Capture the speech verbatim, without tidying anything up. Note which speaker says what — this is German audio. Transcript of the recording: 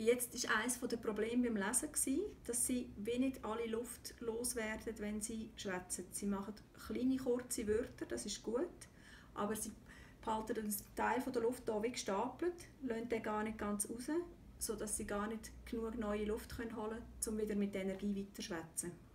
Speaker 1: Jetzt war eines der Probleme beim Lesen, dass sie wenig alle Luft loswerden, wenn sie schwätzen. Sie machen kleine, kurze Wörter, das ist gut, aber sie behalten einen Teil der Luft hier wie gestapelt, lassen den gar nicht ganz raus, sodass sie gar nicht genug neue Luft holen können, um wieder mit Energie weiter zu schwätzen.